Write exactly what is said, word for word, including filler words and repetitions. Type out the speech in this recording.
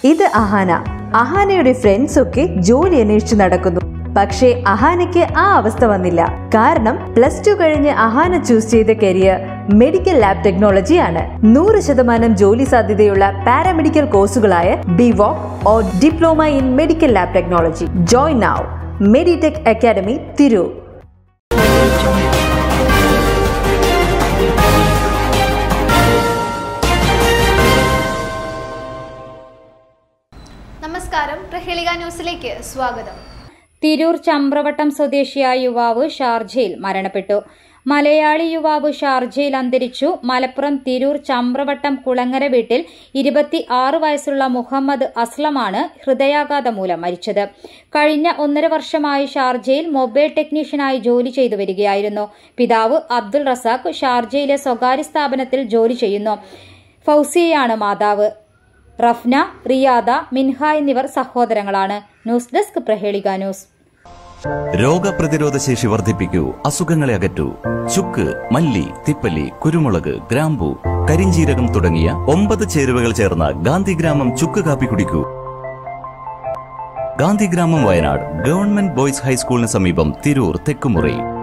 ഇത് അഹാന. അഹാനയുടെ ഫ്രണ്ട്സ് ഒക്കെ ജോലി അന്വേഷിച്ചു നടക്കുന്നു. പക്ഷേ അഹാനയ്ക്ക് ആ അവസ്ഥ വന്നില്ല. കാരണം പ്ലസ് ടു കഴിഞ്ഞ് അഹാന ചൂസ് ചെയ്ത കരിയർ മെഡിക്കൽ ലാബ് ടെക്നോളജി ആണ്. നൂറ് ശതമാനം ജോലി സാധ്യതയുള്ള പാരാമെഡിക്കൽ കോഴ്സുകളായ B Voc or diploma in medical lab technology. Join now Meditech Academy Tirur. നമസ്കാരം, പ്രഹേളിക ന്യൂസിലേക്ക് സ്വാഗതം. തിരൂർ ചമ്പ്രവട്ടം സ്വദേശിയായ യുവാവ് ഷാർജയിൽ മരണപ്പെട്ടു. മലയാളി യുവാവ് ഷാർജയിൽ അന്തരിച്ചു. മലപ്പുറം തിരൂർ ചമ്പ്രവട്ടം കുളങ്ങര വീട്ടിൽ ഇരുപത്തി ആറ് വയസ്സുള്ള മുഹമ്മദ് അസ്ലമാണ് ഹൃദയാഘാതം മൂലം മരിച്ചത്. കഴിഞ്ഞ ഒന്നര വർഷമായി ഷാർജയിൽ മൊബൈൽ ടെക്നീഷ്യനായി ജോലി ചെയ്തു വരികയായിരുന്നു. പിതാവ് അബ്ദുൾ റസാഖ് ഷാർജയിലെ സ്വകാര്യ സ്ഥാപനത്തിൽ ജോലി ചെയ്യുന്നു. ഫൗസിയയാണ് മാതാവ്. റഫ്ന, റിയാദ, മിൻഹ എന്നിവർ സഹോദരങ്ങളാണ്. News desk Prahelika news. രോഗപ്രതിരോധ ശേഷി വർദ്ധിപ്പിക്കൂ, അസുഖങ്ങളെ അകറ്റൂ. ചുക്ക്, മല്ലി, തിപ്പല്ലി, കുരുമുളക്, ഗ്രാമ്പു, കരിഞ്ജീരകം തുടങ്ങിയ ഒമ്പത് ചേരുവകൾ ചേർന്ന ഗാന്ധിഗ്രാമം ചുക്ക് കാപ്പി കുടിക്കൂ. ഗാന്ധിഗ്രാമം, വയനാട് ഗവൺമെന്റ് ബോയ്സ് ഹൈസ്കൂളിന് സമീപം, തിരൂർ തെക്കുമുറി.